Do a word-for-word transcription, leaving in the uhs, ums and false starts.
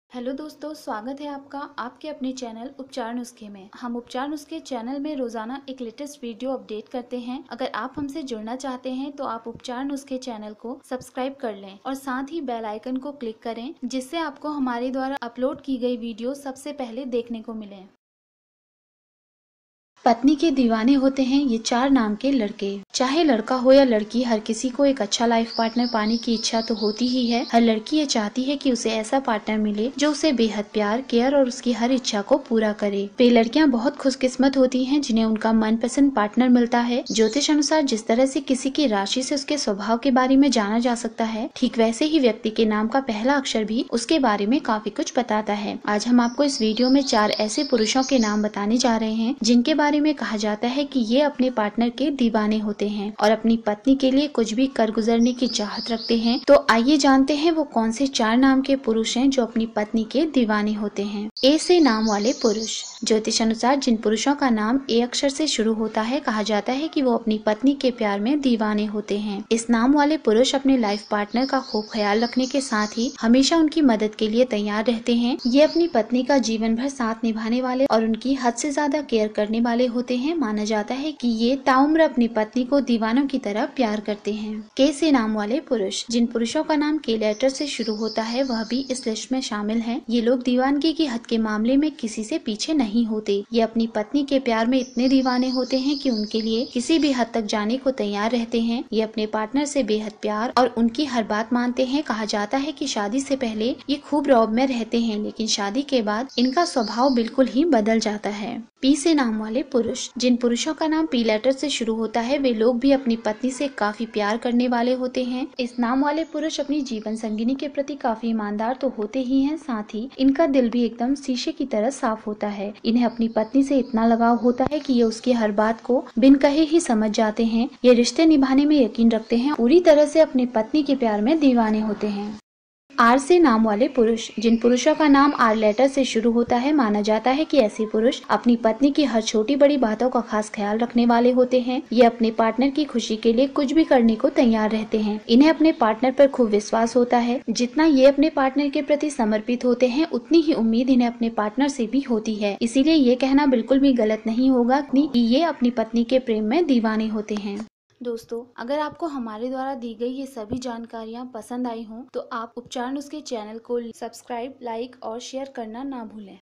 Hello दोस्तों, स्वागत है आपका आपके अपने चैनल उपचार नुस्खे में। हम उपचार नुस्खे चैनल में रोजाना एक लेटेस्ट वीडियो अपडेट करते हैं। अगर आप हमसे जुड़ना चाहते हैं तो आप उपचार नुस्खे चैनल को सब्सक्राइब कर लें और साथ ही बेल आइकन को क्लिक करें, जिससे आपको हमारे द्वारा अपलोड की गई वीडियो सबसे पहले देखने को मिले। पत्नी के दीवाने होते हैं ये चार नाम के लड़के। चाहे लड़का हो या लड़की, हर किसी को एक अच्छा लाइफ पार्टनर पाने की इच्छा तो होती ही है। हर लड़की ये चाहती है कि उसे ऐसा पार्टनर मिले जो उसे बेहद प्यार, केयर और उसकी हर इच्छा को पूरा करे। वे लड़कियां बहुत खुशकिस्मत होती हैं जिन्हें उनका मनपसंद पार्टनर मिलता है। ज्योतिष अनुसार जिस तरह से किसी की राशि से उसके स्वभाव के बारे में जाना जा सकता है, ठीक वैसे ही व्यक्ति के नाम का पहला अक्षर भी उसके बारे में काफी कुछ बताता है। आज हम आपको इस वीडियो में चार ऐसे पुरुषों के नाम बताने जा रहे हैं जिनके बारे में कहा जाता है कि ये अपने पार्टनर के दीवाने होते हैं और अपनी पत्नी के लिए कुछ भी कर गुजरने की चाहत रखते हैं। तो आइए जानते हैं वो कौन से चार नाम के पुरुष हैं जो अपनी पत्नी के दीवाने होते हैं। ए से नाम वाले पुरुष। ज्योतिष अनुसार जिन पुरुषों का नाम ए अक्षर से शुरू होता है, कहा जाता है कि वो अपनी पत्नी के प्यार में दीवाने होते हैं। इस नाम वाले पुरुष अपने लाइफ पार्टनर का खूब ख्याल रखने के साथ ही हमेशा उनकी मदद के लिए तैयार रहते हैं। ये अपनी पत्नी का जीवन भर साथ निभाने वाले और उनकी हद से ज्यादा केयर करने वाले होते हैं। माना जाता है कि ये ताउम्र अपनी पत्नी को दीवानों की तरह प्यार करते हैं। के से नाम वाले पुरुष। जिन पुरुषों का नाम के लेटर से शुरू होता है वह भी इस लिस्ट में शामिल हैं। ये लोग दीवानगी की हद के मामले में किसी से पीछे नहीं होते। ये अपनी पत्नी के प्यार में इतने दीवाने होते हैं कि उनके लिए किसी भी हद तक जाने को तैयार रहते हैं। ये अपने पार्टनर से बेहद प्यार और उनकी हर बात मानते हैं। कहा जाता है कि शादी से पहले ये खूब रौब में रहते हैं, लेकिन शादी के बाद इनका स्वभाव बिल्कुल ही बदल जाता है। पी से नाम वाले पुरुष। जिन पुरुषों का नाम पी लेटर से शुरू होता है वे लोग भी अपनी पत्नी से काफी प्यार करने वाले होते हैं। इस नाम वाले पुरुष अपनी जीवन संगिनी के प्रति काफी ईमानदार तो होते ही हैं, साथ ही इनका दिल भी एकदम शीशे की तरह साफ होता है। इन्हें अपनी पत्नी से इतना लगाव होता है कि ये उसकी हर बात को बिन कहे ही समझ जाते हैं। ये रिश्ते निभाने में यकीन रखते हैं, पूरी तरह से अपनी पत्नी के प्यार में दीवाने होते हैं। आर से नाम वाले पुरुष। जिन पुरुषों का नाम आर लेटर से शुरू होता है, माना जाता है कि ऐसे पुरुष अपनी पत्नी की हर छोटी बड़ी बातों का खास ख्याल रखने वाले होते हैं। ये अपने पार्टनर की खुशी के लिए कुछ भी करने को तैयार रहते हैं। इन्हें अपने पार्टनर पर खूब विश्वास होता है। जितना ये अपने पार्टनर के प्रति समर्पित होते हैं, उतनी ही उम्मीद इन्हें अपने पार्टनर से भी होती है। इसीलिए ये कहना बिल्कुल भी गलत नहीं होगा कि ये अपनी पत्नी के प्रेम में दीवाने होते हैं। दोस्तों, अगर आपको हमारे द्वारा दी गई ये सभी जानकारियाँ पसंद आई हों तो आप उपचार नुस्खे चैनल को सब्सक्राइब, लाइक और शेयर करना ना भूलें।